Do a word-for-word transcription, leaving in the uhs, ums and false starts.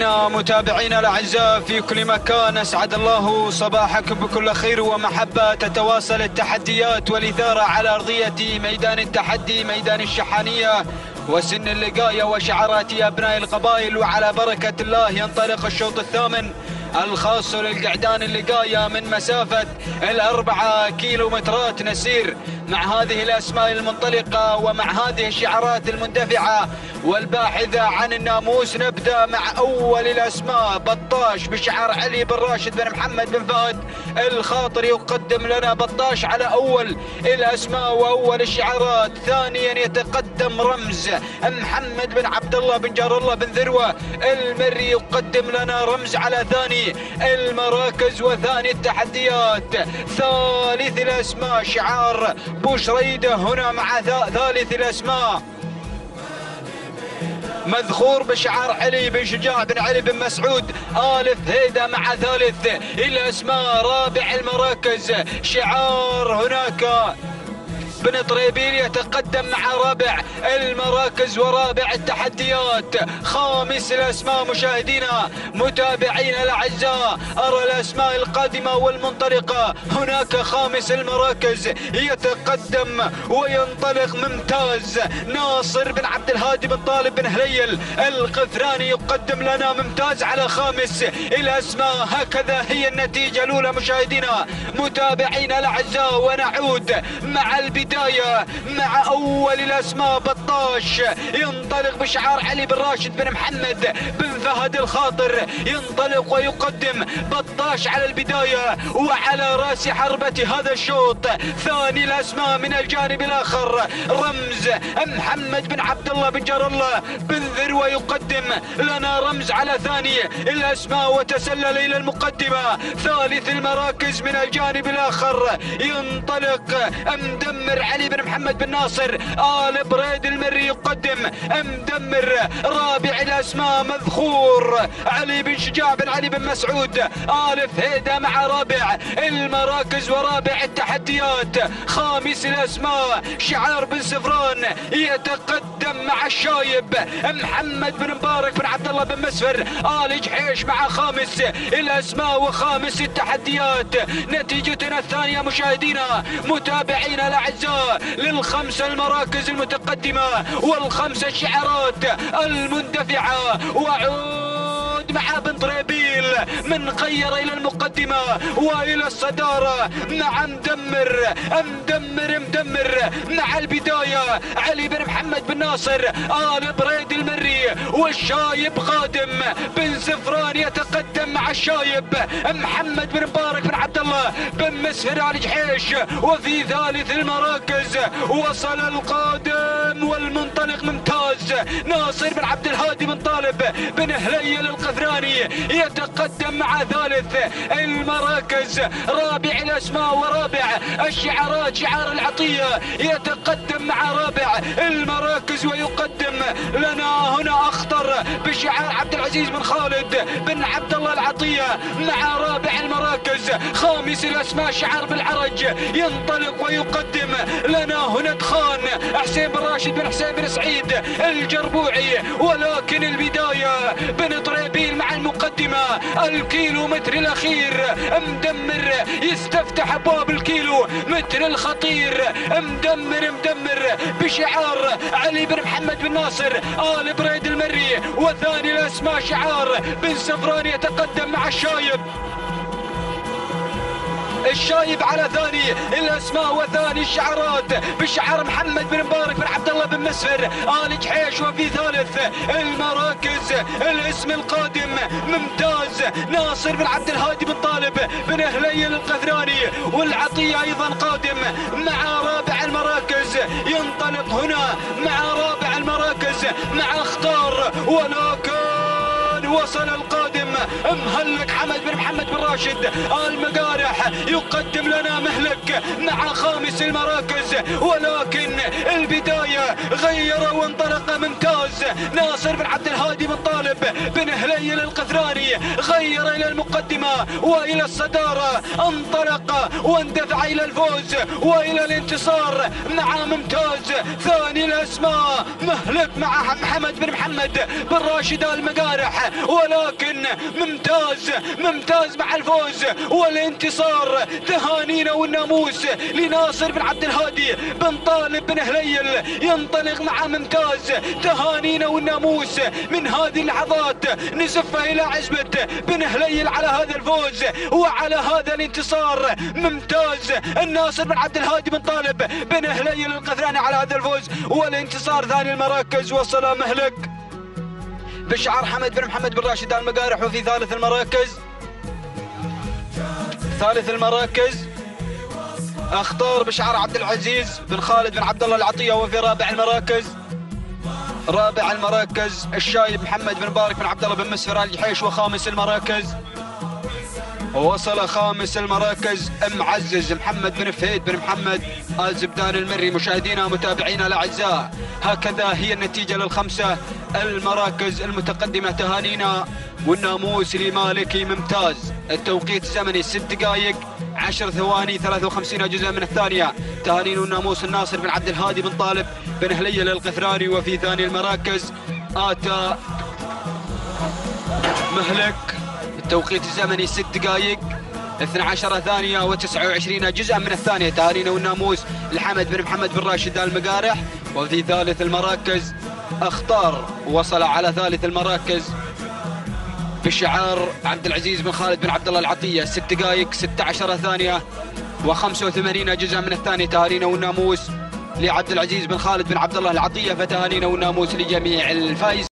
مشاهدينا متابعينا الاعزاء في كل مكان، اسعد الله صباحكم بكل خير ومحبه. تتواصل التحديات والاثاره على ارضيه ميدان التحدي، ميدان الشحانيه وسن اللقايه وشعارات ابناء القبائل. وعلى بركه الله ينطلق الشوط الثامن الخاص للقعدان اللقايه من مسافه الاربعه كيلومترات. نسير مع هذه الاسماء المنطلقه ومع هذه الشعارات المندفعه والباحثه عن الناموس. نبدا مع اول الاسماء، بطاش بشعار علي بن راشد بن محمد بن فهد الخاطر يقدم لنا بطاش على اول الاسماء واول الشعارات. ثانيا يتقدم رمز محمد بن عبد الله بن جار الله بن ذروه المري يقدم لنا رمز على ثاني المراكز وثاني التحديات. ثالث الاسماء شعار بوشريده هنا مع ثالث الاسماء مذخور بشعار علي بن شجاع بن علي بن مسعود آلف هيدا مع ثالث الاسماء. رابع المراكز شعار هناك بن طريبيل يتقدم مع رابع المراكز ورابع التحديات. خامس الاسماء مشاهدينا متابعينا الاعزاء، ارى الاسماء القادمه والمنطلقه. هناك خامس المراكز يتقدم وينطلق ممتاز ناصر بن عبد الهادي بن طالب بن هليل القفراني يقدم لنا ممتاز على خامس الاسماء. هكذا هي النتيجه الاولى مشاهدينا متابعينا الاعزاء. ونعود مع البدايه مع اول الاسماء. بطاش ينطلق بشعار علي بن راشد بن محمد بن فهد الخاطر ينطلق ويقدم بطاش على البدايه وعلى راس حربه هذا الشوط. ثاني الاسماء من الجانب الاخر رمز محمد بن عبد الله بن جار الله بن ذروه يقدم لنا رمز على ثاني الاسماء وتسلل الى المقدمه. ثالث المراكز من الجانب الاخر ينطلق مدمر علي بن محمد بن ناصر آل بريد المري يقدم مدمر. رابع الاسماء مذخور علي بن شجاع بن علي بن مسعود آل هيدا مع رابع المراكز ورابع التحديات. خامس الاسماء شعار بن سفران يتقدم مع الشايب محمد بن مبارك بن عبد الله بن مسفر آل جحيش مع خامس الاسماء وخامس التحديات. نتيجتنا الثانيه مشاهدينا متابعينا الاعزاء للخمسه المراكز المتقدمه والخمسه الشعارات المندفعه. وعود مع بن طريبيل من غير الى المقدمه والى الصداره مع مدمر مدمر مدمر مع البدايه علي بن محمد بن ناصر آل بريد المري والشايب قادم بن سفران يتقدم مع الشايب محمد بن مبارك بن عبد الله بن مسفر آل جحيش. وفي ثالث المراكز وصل القادم والمنطلق ممتاز ناصر بن عبد الهادي بن طالب بن هليل القفراني يتقدم مع ثالث المراكز. رابع الاسماء ورابع الشعارات شعار العطيه يتقدم مع رابع المراكز ويقدم لنا هنا اخطر بشعار عبد العزيز بن خالد بن عبد الله العطيه مع رابع المراكز. خامس الاسماء شعار بالعرج ينطلق ويقدم لنا هنا دخان حسين بن راشد بن حسين بن سعيد الجربوعي. ولكن البدايه بن طريبيل مع المقدمه الكيلو متر الاخير مدمر يستفتح ابواب الكيلو متر الخطير. مدمر مدمر بشعار علي بن محمد بن ناصر آل بريد المري. وثاني الاسماء شعار بن سفران يتقدم مع الشايب الشايب على ثاني الاسماء وثاني الشعارات بشعار محمد بن مبارك بن عبد الله بن مسفر آل جحيش. وفي ثالث المراكز الاسم القادم ممتاز ناصر بن عبد الهادي بن طالب بن هليل القفراني والعطيه ايضا قادم مع رابع المراكز. ينطلق هنا مع رابع المراكز مع اختار ولكن وصل القادم مهلك حمد بن محمد بن راشد المقارح يقدم لنا مهلك مع خامس المراكز، ولكن البداية غير وانطلق ممتاز ناصر بن عبد الهادي بن طالب بن هليل القثراني، غير إلى المقدمة وإلى الصدارة، انطلق واندفع إلى الفوز وإلى الانتصار مع ممتاز. ثاني الأسماء مهلك مع محمد بن محمد بن راشد المقارح، ولكن ممتاز ممتاز مع الفوز والانتصار. تهانينا والناموس لناصر بن عبد الهادي بن طالب بن هليل، ينطلق مع ممتاز. تهانينا والناموس من هذه اللحظات نزفه الى عزبة بن هليل على هذا الفوز وعلى هذا الانتصار. ممتاز الناصر بن عبد الهادي بن طالب بن هليل القثراني على هذا الفوز والانتصار. ثاني المراكز وصل مهلك بشعار حمد بن محمد بن راشد المقارح. وفي ثالث المراكز ثالث المراكز اختار بشعار عبد العزيز بن خالد بن عبد الله العطية. وفي رابع المراكز رابع المراكز الشايب محمد بن مبارك بن عبد الله بن مسفر آل جحيش. وخامس المراكز وصل خامس المراكز معزز محمد بن فهيد بن محمد آل زبدان المري. مشاهدينا ومتابعينا الاعزاء، هكذا هي النتيجة للخمسة المراكز المتقدمة. تهانينا والناموس لمالكي ممتاز. التوقيت الزمني ست دقائق عشر ثواني ثلاثة وخمسين جزءا من الثانية. تهانين والناموس الناصر بن عبد الهادي بن طالب بن هليل القثراني. وفي ثاني المراكز آتى مهلك، التوقيت الزمني ست دقائق اثنتي عشرة ثانية وتسعة وعشرين جزءا من الثانية. تهانينا والناموس لحمد بن محمد بن راشد المقارح. وفي ثالث المراكز اختار وصل على ثالث المراكز بشعار عبد العزيز بن خالد بن عبد الله العطية، ست دقائق ستة عشر ثانية وخمسة وثمانين جزءا من الثانية. تهانينا والناموس لعبد العزيز بن خالد بن عبد الله العطية. فتهانينا والناموس لجميع الفائزين.